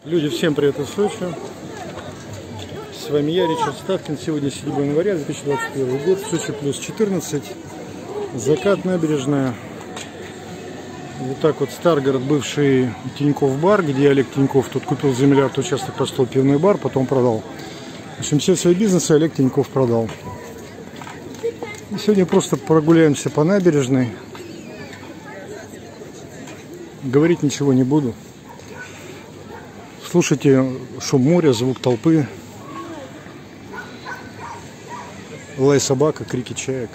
Люди, всем привет из Сочи. С вами я, Ричард Ставкин. Сегодня 7 января 2021 год. В Сочи плюс 14. Закат, набережная. Вот так вот Старгород, бывший Тинькофф бар, где Олег Тинькофф тут купил за миллиард участок, построил пивной бар, потом продал. В общем, все свои бизнесы Олег Тинькофф продал. И сегодня просто прогуляемся по набережной. Говорить ничего не буду. Слушайте шум моря, звук толпы, лай собака, крики чаек.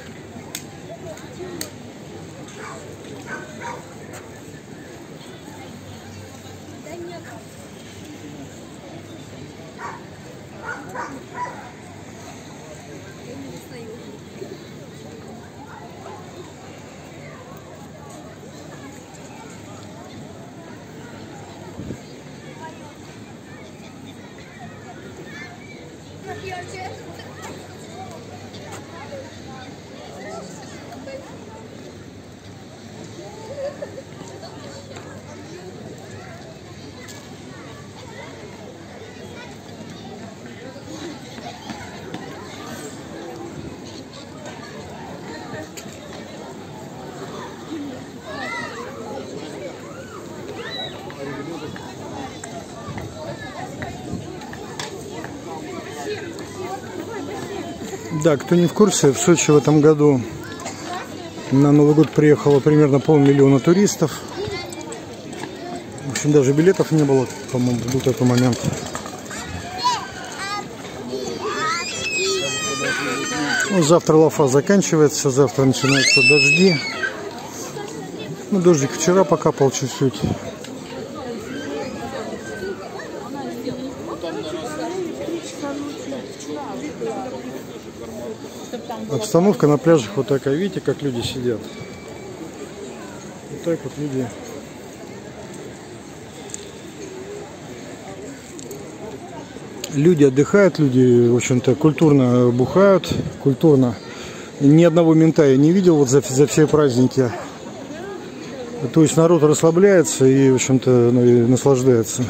Да, кто не в курсе, в Сочи в этом году на Новый год приехало примерно 500 000 туристов. В общем, даже билетов не было, по-моему, в этот момент. Ну, завтра лафа заканчивается, завтра начинаются дожди. Ну, дождик вчера покапал чуть-чуть. Обстановка на пляжах вот такая, видите, как люди сидят. Вот так вот люди. Люди отдыхают, люди, в общем-то, культурно бухают, культурно. Ни одного мента я не видел вот за все праздники. То есть народ расслабляется и, в общем-то, наслаждается.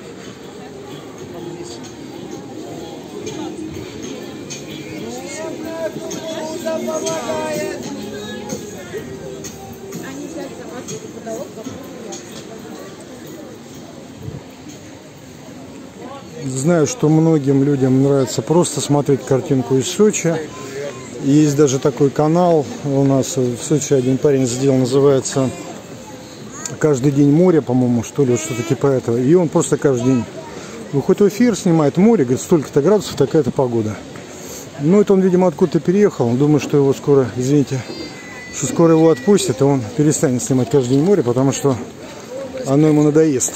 Знаю, что многим людям нравится просто смотреть картинку из Сочи. Есть даже такой канал у нас в Сочи, один парень сделал, называется «Каждый день море», по-моему, что ли, что-то типа этого. И он просто каждый день выходит в эфир, снимает море, говорит, столько-то градусов, такая-то погода. Ну, это он, видимо, откуда-то переехал. Он думает, что его скоро, извините, что скоро его отпустят, и он перестанет снимать каждый день море, потому что оно ему надоест.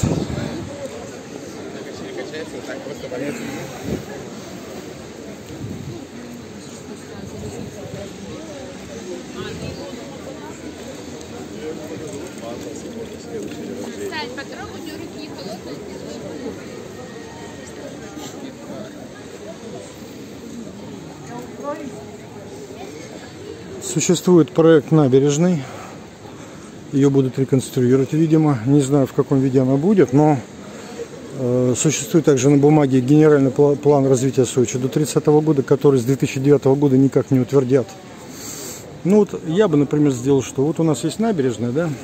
Существует проект набережной. Ее будут реконструировать, видимо. Не знаю, в каком виде она будет, но существует также на бумаге генеральный план развития Сочи до 30 года, который с 2009 года никак не утвердят. Ну вот я бы, например, сделал, что вот у нас есть набережная, да?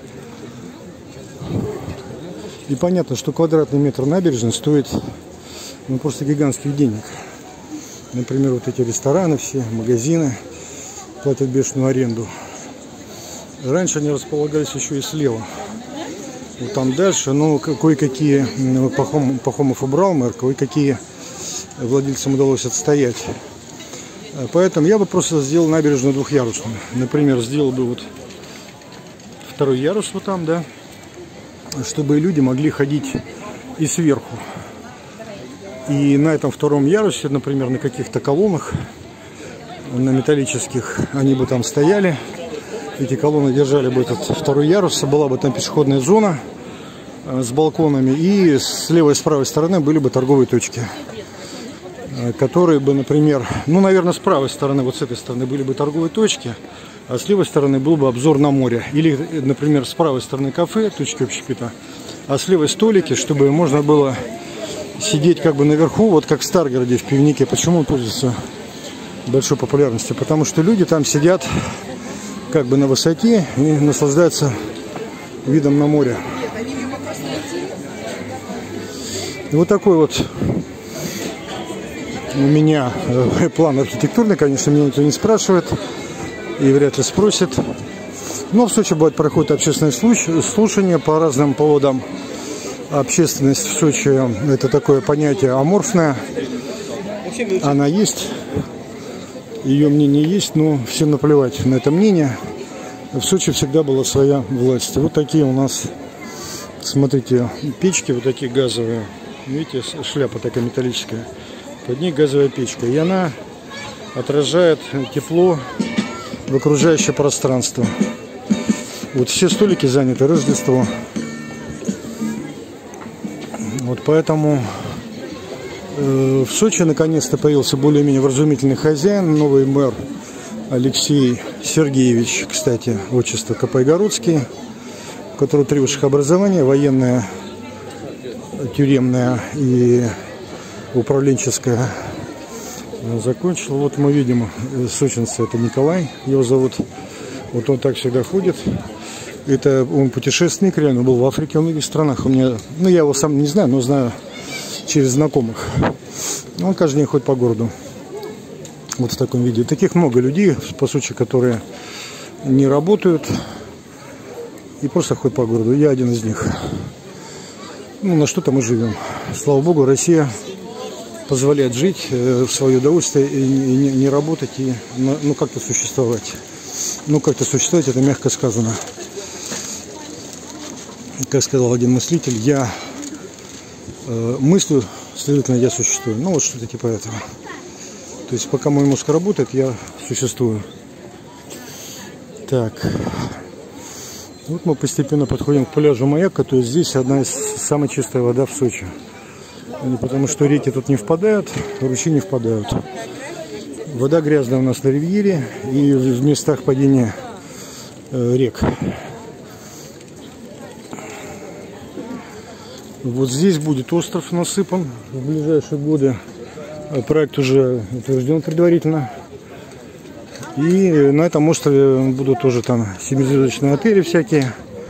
И понятно, что квадратный метр набережной стоит просто гигантских денег. Например, вот эти рестораны все, магазины платят бешеную аренду. Раньше они располагались еще и слева. Вот там дальше, но кое-какие Пахомов убрал мэр, кое-какие владельцам удалось отстоять. Поэтому я бы просто сделал набережную двухъярусную. Например, сделал бы вот второй ярус вот там, да, чтобы люди могли ходить и сверху. И на этом втором ярусе, например, на каких-то колоннах, на металлических, они бы там стояли. Эти колонны держали бы этот второй ярус, была бы там пешеходная зона с балконами, и с левой и с правой стороны были бы торговые точки, которые бы, например, ну, наверное, с правой стороны, вот с этой стороны были бы торговые точки, а с левой стороны был бы обзор на море. Или, например, с правой стороны кафе, точки общепита, а с левой столики, чтобы можно было сидеть как бы наверху, вот как в Старгороде, в Пивнике. Почему он пользуется большой популярностью? Потому что люди там сидят как бы на высоте и наслаждаются видом на море. И вот такой вот у меня план архитектурный, конечно, меня никто не спрашивает и вряд ли спросит. Но в Сочи бывает проходит общественное слушание по разным поводам. Общественность в Сочи — это такое понятие аморфное. Она есть, ее мнение есть, но всем наплевать на это мнение. В Сочи всегда была своя власть. Вот такие у нас, смотрите, печки вот такие газовые. Видите, шляпа такая металлическая. Под ней газовая печка. И она отражает тепло в окружающее пространство. Вот все столики заняты, Рождество. Вот поэтому в Сочи наконец-то появился более-менее вразумительный хозяин, новый мэр Алексей Сергеевич, кстати, отчество Капайгородский, у которого 3 высших образования: военное, тюремное и управленческое. Закончил. Вот мы видим сочинца, это Николай, его зовут. Вот он так всегда ходит. Это он путешественник, реально был в Африке, во многих странах. У меня, ну, я его сам не знаю, но знаю через знакомых. Он каждый день ходит по городу. Вот в таком виде. Таких много людей, по сути, которые не работают и просто ходят по городу. Я один из них. Ну, на что-то мы живем. Слава Богу, Россия позволяет жить в свое удовольствие и не работать, и ну, как-то существовать. Ну, как-то существовать, это мягко сказано. Как сказал один мыслитель, я мыслю, следовательно, я существую. Ну, вот что-то типа этого. То есть, пока мой мозг работает, я существую. Так. Вот мы постепенно подходим к пляжу Маяк, то есть здесь одна из самой чистая вода в Сочи. Потому что реки тут не впадают, ручьи не впадают. Вода грязная у нас на ривьере и в местах падения рек. Вот здесь будет остров насыпан в ближайшие годы. Проект уже утвержден предварительно. И на этом острове будут тоже там 7-звездочные отели всякие.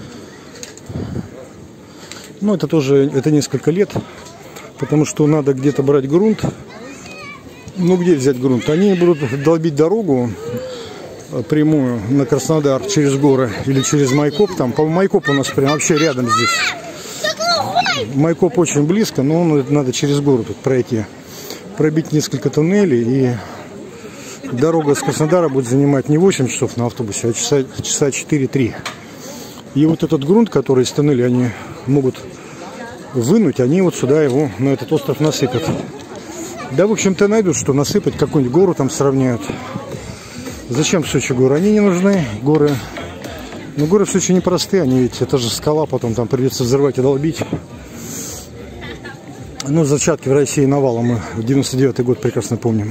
Но это тоже, это несколько лет. Потому что надо где-то брать грунт. Ну, где взять грунт? Они будут долбить дорогу прямую на Краснодар через горы или через Майкоп. Там, по Майкопу у нас прям вообще рядом здесь. Майкоп очень близко, но надо через гору тут пройти. Пробить несколько туннелей, и дорога с Краснодара будет занимать не 8 часов на автобусе, а часа 4-3. И вот этот грунт, который из туннеля они могут вынуть, они вот сюда его, на этот остров насыпят. Да, в общем-то, найдут, что насыпать, какую-нибудь гору там сравняют. Зачем в Сочи горы? Они не нужны, горы. Но горы в Сочи непростые, они ведь, это же скала, потом там придется взрывать и долбить. Ну, зачатки в России навалом мы в 99-й год прекрасно помним.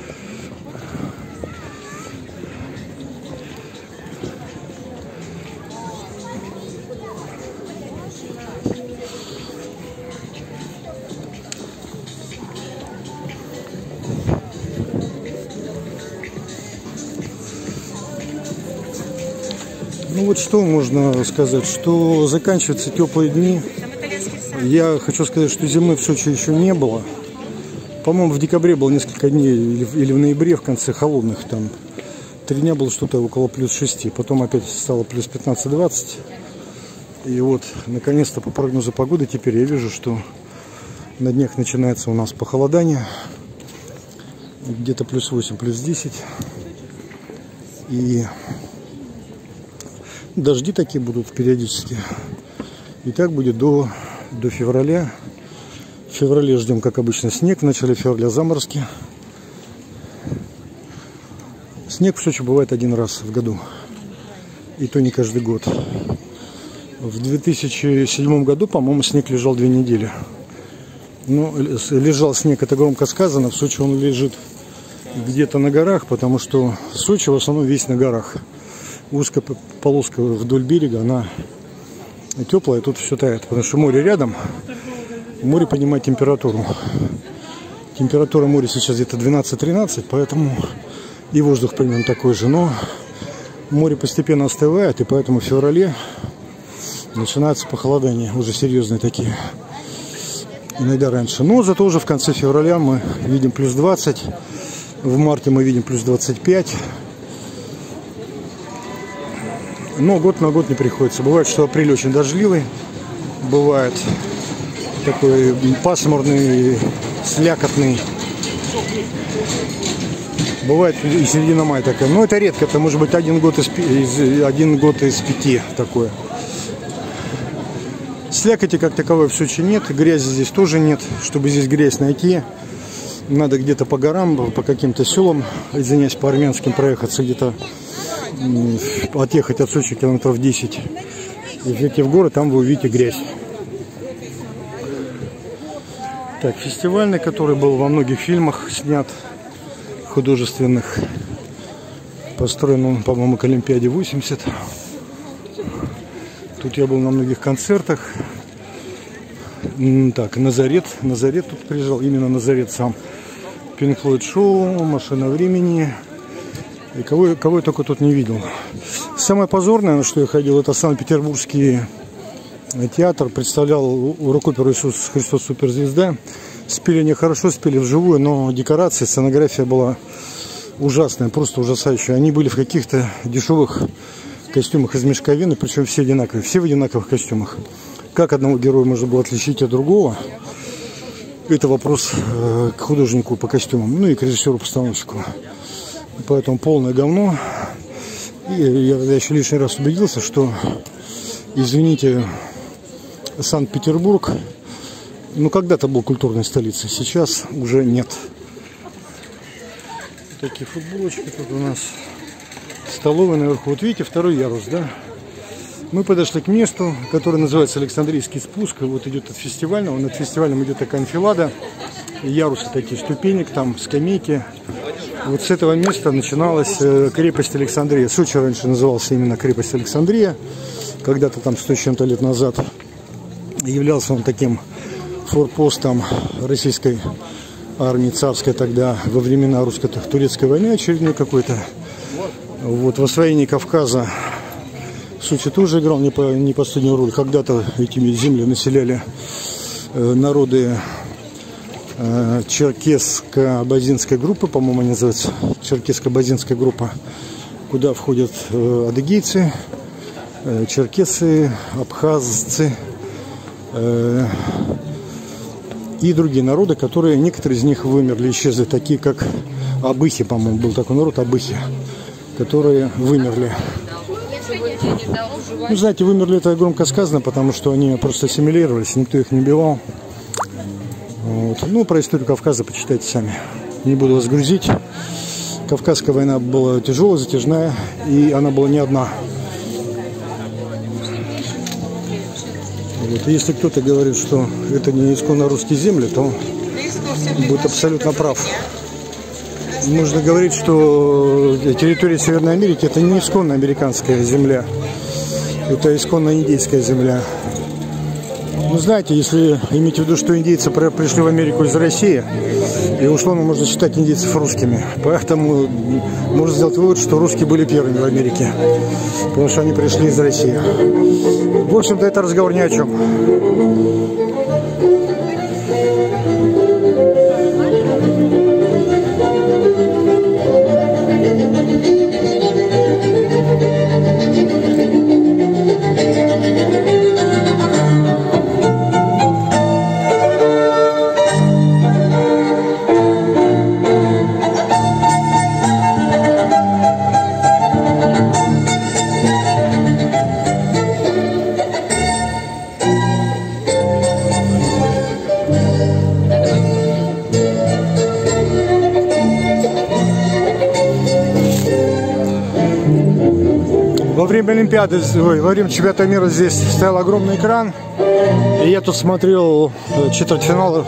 Ну вот что можно сказать, что заканчиваются теплые дни. Я хочу сказать, что зимы в Сочи еще не было. По-моему, в декабре было несколько дней, или в ноябре, в конце холодных. Там 3 дня было что-то около +6. Потом опять стало плюс 15-20. И вот, наконец-то, по прогнозу погоды, теперь я вижу, что на днях начинается у нас похолодание. Где-то +8, +10. И дожди такие будут периодически. И так будет до февраля. В феврале ждем, как обычно, снег. В начале февраля заморозки. Снег в Сочи бывает 1 раз в году. И то не каждый год. В 2007 году, по-моему, снег лежал 2 недели. Ну, лежал снег, это громко сказано. В Сочи он лежит где-то на горах, потому что Сочи в основном весь на горах. Узкая полоска вдоль берега, она теплая, тут все тает, потому что море рядом. Море поднимает температуру. Температура моря сейчас где-то 12-13, поэтому и воздух примерно такой же. Но море постепенно остывает, и поэтому в феврале начинаются похолодания, уже серьезные такие. Иногда раньше. Но зато уже в конце февраля мы видим плюс 20. В марте мы видим плюс 25. Но год на год не приходится. Бывает, что апрель очень дождливый. Бывает такой пасмурный, слякотный. Бывает и середина мая такая. Но это редко. Это может быть один год из 5 такое. Слякоти как таковой в Сочи нет. Грязи здесь тоже нет. Чтобы здесь грязь найти, надо где-то по горам, по каким-то селам, извиняюсь, по армянским проехаться, где-то отъехать от Сочи километров 10. И въедете в город, там вы увидите грязь. Так, фестивальный, который был во многих фильмах снят, художественных. Построен он, по-моему, к Олимпиаде 80. Тут я был на многих концертах. Так, Назарет тут приезжал, именно Назарет сам. Pink Floyd шоу, Машина времени. И кого я только тут не видел. Самое позорное, на что я ходил, это Санкт-Петербургский театр. Представлял рок-оперу «Иисус Христос суперзвезда». Спели они хорошо, спели вживую, но декорация, сценография была ужасная, просто ужасающая. Они были в каких-то дешевых костюмах из мешковины, причем все одинаковые, все в одинаковых костюмах. Как одного героя можно было отличить от другого, это вопрос к художнику по костюмам, ну и к режиссеру-постановщику. Поэтому полное говно. И я еще лишний раз убедился, что, извините, Санкт-Петербург, ну когда-то был культурной столицей, сейчас уже нет. Такие футболочки тут у нас. Столовая наверху. Вот видите, второй ярус, да? Мы подошли к месту, которое называется Александрийский спуск. Вот идет от фестивального. Над фестивалем идет такая анфилада. Ярусы такие, ступенек, там скамейки. Вот с этого места начиналась крепость Александрия. Сочи раньше назывался именно крепость Александрия. Когда-то там 100 с чем-то лет назад являлся он таким форпостом российской армии царской тогда во времена русско-турецкой войны очередной какой-то. Вот в освоении Кавказа Сочи тоже играл не последнюю роль. Когда-то этими земли населяли народы черкесско-абазинской группы, по-моему, они называются, черкесско-абазинская группа, куда входят адыгейцы, черкессы, абхазцы и другие народы, которые, некоторые из них вымерли, исчезли, такие как абыхи, по-моему, был такой народ, абыхи, которые вымерли. Ну, знаете, вымерли, это громко сказано, потому что они просто ассимилировались, никто их не убивал. Вот. Ну, про историю Кавказа почитайте сами. Не буду вас грузить. Кавказская война была тяжелая, затяжная, и она была не одна. Вот. И если кто-то говорит, что это не исконно русские земли, то будет абсолютно прав. Нужно говорить, что территория Северной Америки — это не исконно американская земля, это исконно индейская земля. Ну, знаете, если иметь в виду, что индейцы пришли в Америку из России, и условно можно считать индейцев русскими. Поэтому можно сделать вывод, что русские были первыми в Америке, потому что они пришли из России. В общем-то, это разговор ни о чем. Во время Олимпиады, во время чемпионата мира здесь стоял огромный экран, и я тут смотрел четвертьфинал,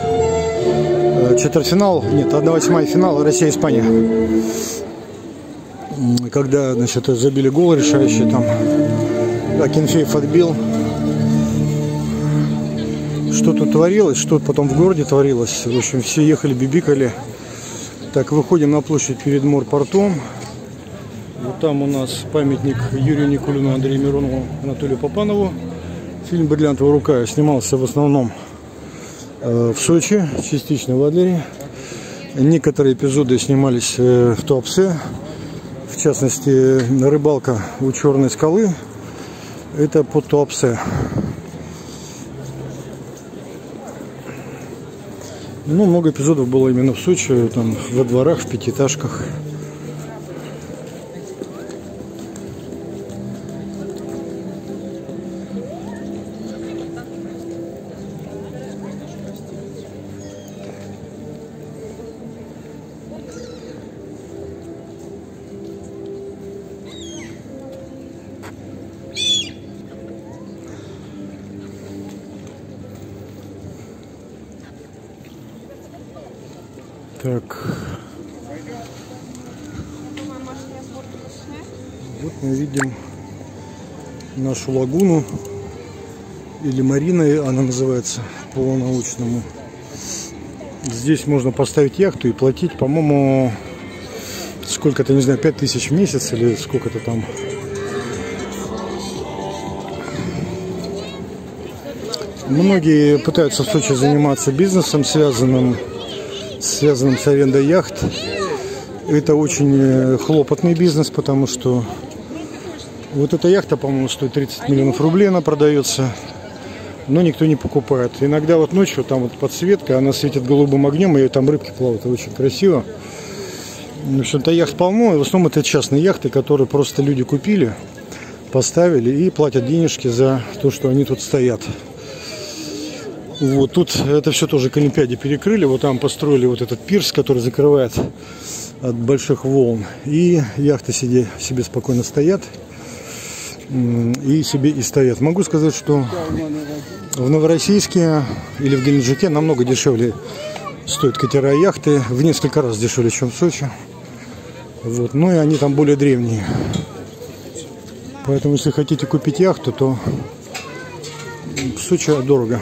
нет, 1/8 финала Россия-Испания. Когда, значит, забили гол решающий, там Акинфеев отбил. что тут творилось, что потом в городе творилось. В общем, все ехали, бибикали. Так, выходим на площадь перед морпортом. Вот там у нас памятник Юрию Никулину, Андрею Миронову, Анатолию Попанову. Фильм «Бриллиантовая рука» снимался в основном в Сочи, частично в Адлере. Некоторые эпизоды снимались в Туапсе. В частности, рыбалка у Черной скалы. Это под Туапсе. Ну, много эпизодов было именно в Сочи, там, во дворах, в пятиэтажках. Так, вот мы видим нашу лагуну, или марина она называется по-научному. Здесь можно поставить яхту и платить, по-моему, сколько-то, не знаю, 5000 в месяц или сколько-то там. Многие пытаются в Сочи заниматься бизнесом, связанным с арендой яхт. Это очень хлопотный бизнес, потому что вот эта яхта, по-моему, стоит 30 миллионов рублей, она продается, но никто не покупает. Иногда вот ночью там вот подсветка, она светит голубым огнем, и там рыбки плавают, очень красиво. В общем-то, яхт полно, и в основном это частные яхты, которые просто люди купили, поставили и платят денежки за то, что они тут стоят. Вот тут это все тоже к Олимпиаде перекрыли. Вот там построили вот этот пирс, который закрывает от больших волн. И яхты себе спокойно стоят. И себе и стоят. Могу сказать, что в Новороссийске или в Геленджике намного дешевле стоят катера и яхты. В несколько раз дешевле, чем в Сочи. Вот. Ну и они там более древние. Поэтому, если хотите купить яхту, то в Сочи дорого.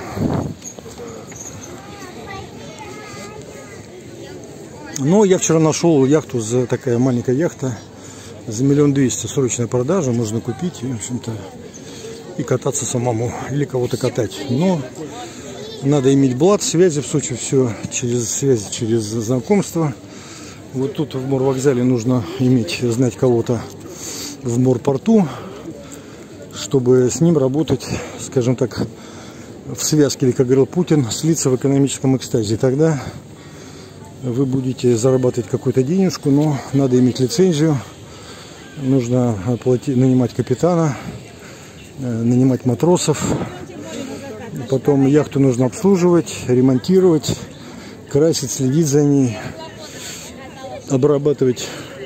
Но я вчера нашел яхту, за такая маленькая яхта, за 1 200 000, срочная продажа, можно купить и, в общем-то, и кататься самому, или кого-то катать. Но надо иметь блат, связи в Сочи, все через связи, через знакомство. Вот тут в морвокзале нужно знать кого-то в морпорту, чтобы с ним работать, скажем так, в связке, или, как говорил Путин, слиться в экономическом экстазе. Тогда вы будете зарабатывать какую-то денежку, но надо иметь лицензию, нужно нанимать капитана, нанимать матросов, потом яхту нужно обслуживать, ремонтировать, красить, следить за ней, обрабатывать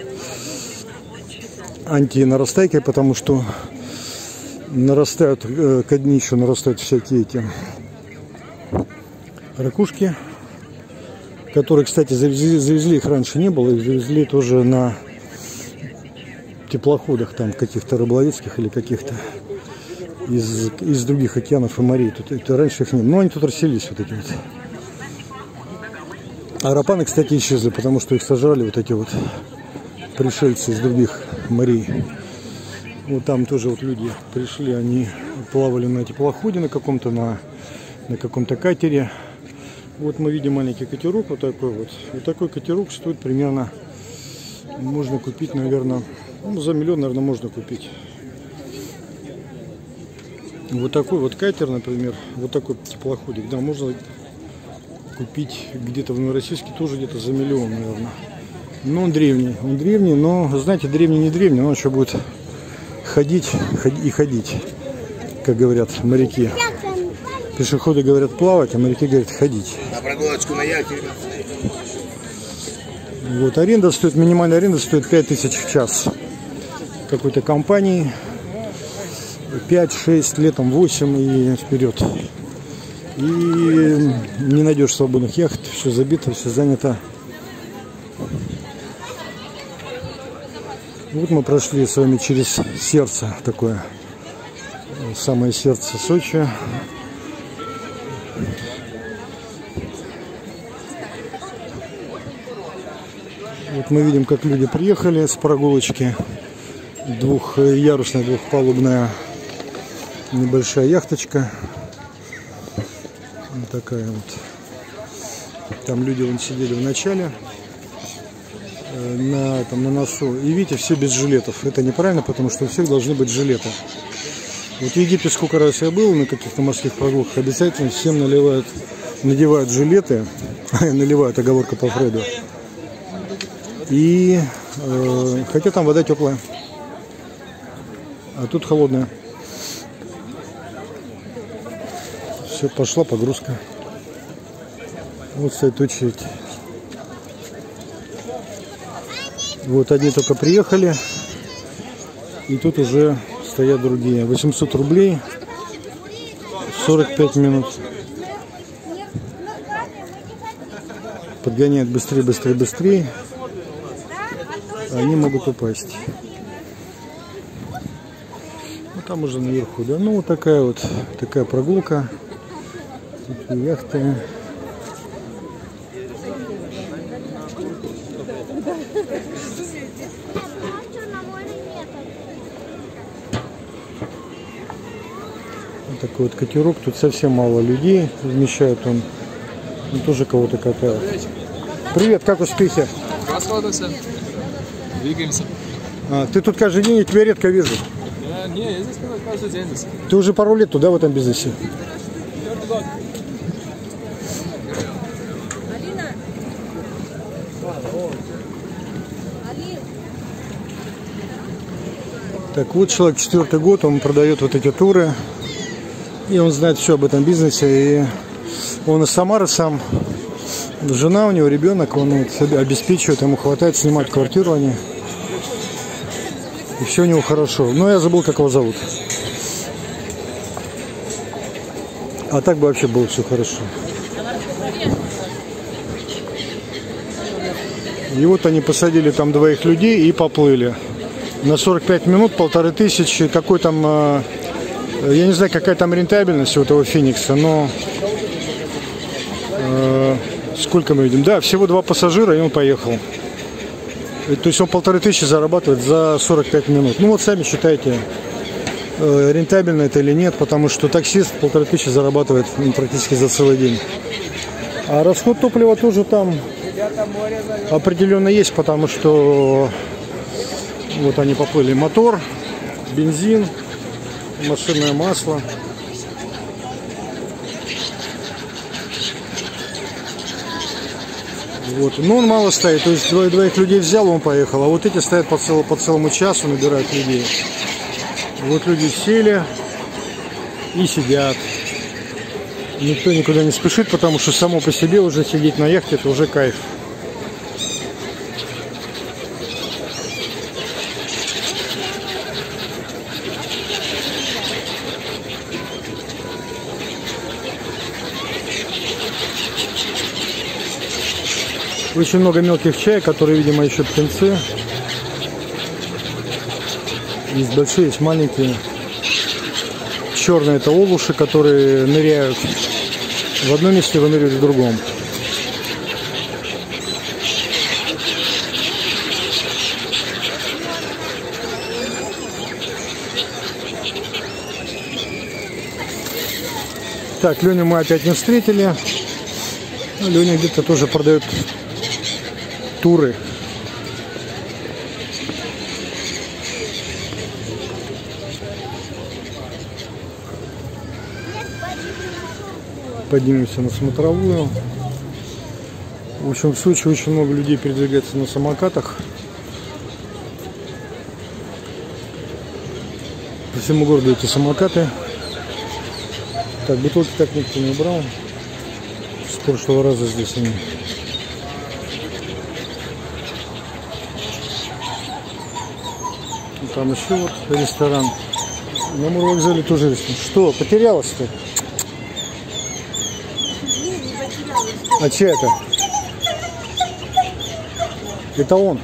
антинарастайкой, потому что нарастают ко дню, еще нарастают всякие эти ракушки, которые, кстати, завезли, их раньше не было, их завезли тоже на теплоходах там каких-то рыболовецких или каких-то из других океанов и морей. Тут раньше их не было, но они тут расселись, вот эти вот. Арапаны, кстати, исчезли, потому что их сожрали вот эти вот пришельцы из других морей. Вот там тоже вот люди пришли, они плавали на теплоходе на каком-то, на каком-то катере. Вот мы видим маленький катерок, вот такой вот. Вот такой катерок стоит примерно, можно купить, наверное, ну, за 1 миллион, наверное, можно купить. Вот такой вот катер, например, вот такой теплоходик, да, можно купить где-то в Новороссийске тоже где-то за 1 миллион, наверное. Но он древний, но, знаете, древний не древний, он еще будет ходить и ходить, как говорят моряки. Пешеходы говорят плавать, а моряки говорят ходить. На прогулочку на яхте. Вот аренда стоит, минимальная аренда стоит 5000 в час. Какой-то компании 5-6, летом 8 и вперед. И не найдешь свободных яхт, все забито, все занято. Вот мы прошли с вами через сердце, такое самое сердце Сочи. Вот мы видим, как люди приехали с прогулочки. Двухъярусная, двухпалубная небольшая яхточка. Вот такая вот. Там люди вон сидели в начале на носу. И видите, все без жилетов. Это неправильно, потому что у всех должны быть жилеты. Вот в Египте сколько раз я был на каких-то морских прогулках, обязательно всем надевают жилеты, наливают, оговорка по Фреду. И хотя там вода теплая, а тут холодная. Все, пошла погрузка. Вот стоит очередь. Вот одни только приехали, и тут уже стоят другие. 800 рублей, 45 минут. Подгоняют быстрее, быстрее, быстрее. Они могут упасть. Ну, там уже наверху, да. Ну, вот такая прогулка. Такие яхты. Вот такой вот катерок. Тут совсем мало людей. Вмещает он. Он тоже кого-то катает. Привет, как успехи? Расходимся. Двигаемся. Ты тут каждый день, я тебя редко вижу. Я здесь каждый день. Ты уже пару лет туда в этом бизнесе? Так вот, человек 4-й год, он продает вот эти туры. И он знает все об этом бизнесе. И он из Самары сам. Жена у него, ребенок, он вот обеспечивает, ему хватает снимать квартиру они. И все у него хорошо. Но я забыл, как его зовут. А так бы вообще было все хорошо. И вот они посадили там 2 людей и поплыли. На 45 минут 1500. Какой там, я не знаю, какая там рентабельность у этого Феникса, но сколько мы видим? Да, всего 2 пассажира, и он поехал. То есть он 1500 зарабатывает за 45 минут. Ну вот сами считайте, рентабельно это или нет, потому что таксист 1500 зарабатывает практически за целый день. А расход топлива тоже там определенно есть, потому что вот они поплыли. Мотор, бензин, машинное масло. Вот. Но он мало стоит, то есть двоих людей взял, он поехал. А вот эти стоят по целому часу, набирают людей. Вот люди сели и сидят. Никто никуда не спешит, потому что само по себе уже сидеть на яхте — это уже кайф. Очень много мелких чаек, которые, видимо, еще птенцы. Есть большие, есть маленькие. Черные — это олуши, которые ныряют в одном месте, выныривают в другом. Так, Леню мы опять не встретили. Леня где-то тоже продает туры. Поднимемся на смотровую. В общем, в Сочи очень много людей передвигается на самокатах. По всему городу эти самокаты. Так, бутылки так никто не убрал. С прошлого раза здесь они. Там еще вот ресторан. На Мурвокзале тоже ресторан. Что, потерялась-то? А чей это? Это он.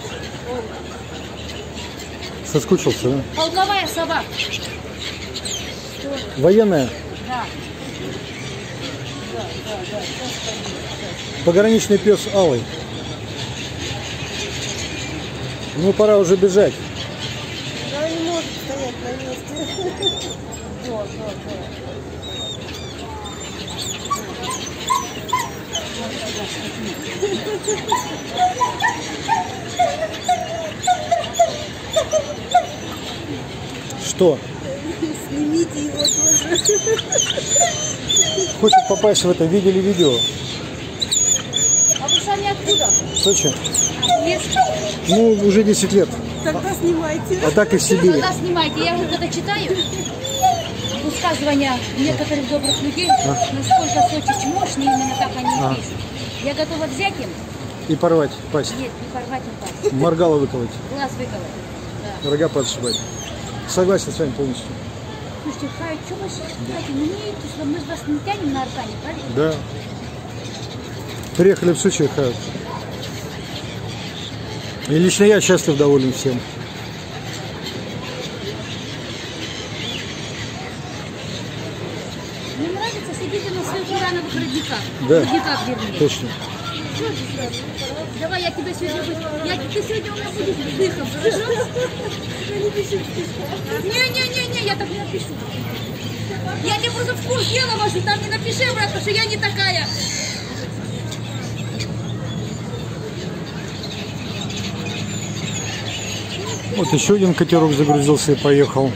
Соскучился, да? Полковая собака. Военная? Да. Пограничный пес Алый. Ну, пора уже бежать. Она не может стоять на месте. Вот. Что? Снимите его тоже. Хочет попасть в это, видели видео? А вы сами откуда? Сочи? Есть. Ну, уже 10 лет. Тогда снимайте. А так и в Сибири. Когда снимаете, я вот это читаю, высказывания некоторых добрых людей, насколько Сочи мощный, именно так они и пишут. Я готова взять им, И порвать, пасть. нет, не порвать им пасть, Моргало выколоть. глаз выколоть. Да. Рога подшибать. Согласен с вами полностью. Слушайте, Хай, что вы считаете? Мы же вас не тянем на Аркане, правильно? Да. Приехали в Сочи, Хай. И лично я счастлив, доволен всем. Мне нравится, сидите на своих урановых родниках. Да. Родниках, вернее. Точно. Что ты сразу? Давай, я тебя сегодня буду... Ты сегодня у нас будешь дыхом, хорошо? Не, я так не напишу. Я тебе просто в курс дела вожу, там не напиши обратно, что я не такая. Вот еще один катерок загрузился и поехал.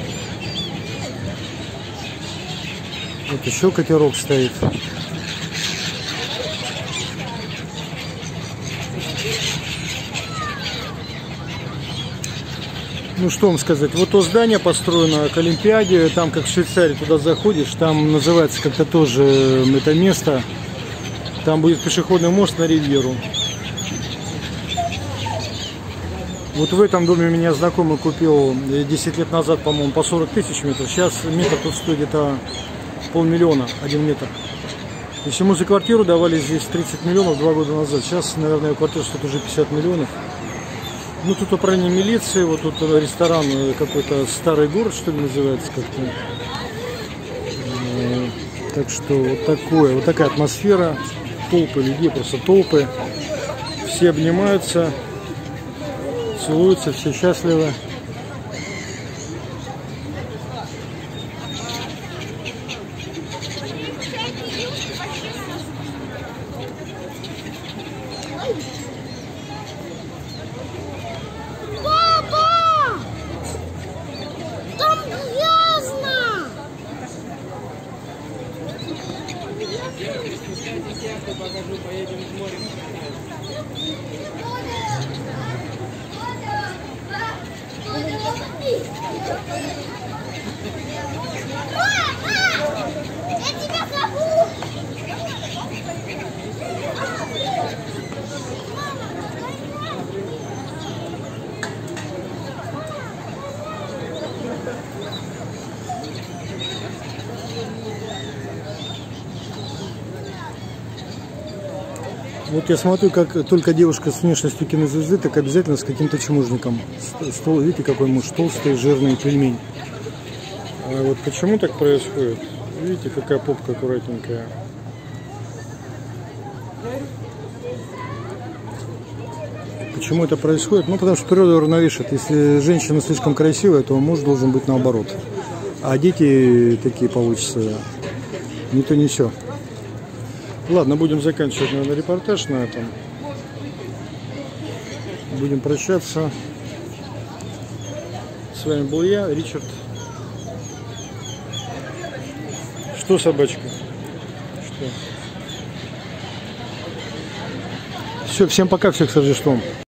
Вот еще катерок стоит. Ну что вам сказать, вот то здание построено к Олимпиаде, там как в Швейцарии туда заходишь, там называется как-то тоже это место, там будет пешеходный мост на Ривьеру. Вот в этом доме меня знакомый купил 10 лет назад, по-моему, по 40 тысяч метров, сейчас метр тут стоит где-то 500 000, 1 метр. Если ему за квартиру давали здесь 30 миллионов 2 года назад, сейчас, наверное, квартира стоит уже 50 миллионов. Ну, тут управление милиции, вот тут ресторан, какой-то старый город, что ли, называется как-то. Так что вот такая атмосфера, толпы людей, просто толпы. Все обнимаются, целуются, все счастливы. Покажу, поедем в море. Я тебя зову! Вот я смотрю, как только девушка с внешностью кинозвезды, так обязательно с каким-то чмужником. Видите, какой муж толстый, жирный пельмень. А вот почему так происходит? Видите, какая попка аккуратненькая. Почему это происходит? Ну, потому что природа уравновешивает. Если женщина слишком красивая, то муж должен быть наоборот. А дети такие получатся. Не то, не все. Ладно, будем заканчивать, наверное, репортаж на этом. Будем прощаться. С вами был я, Ричард. Что, собачка? Что? Все, всем пока, всех с Рождеством.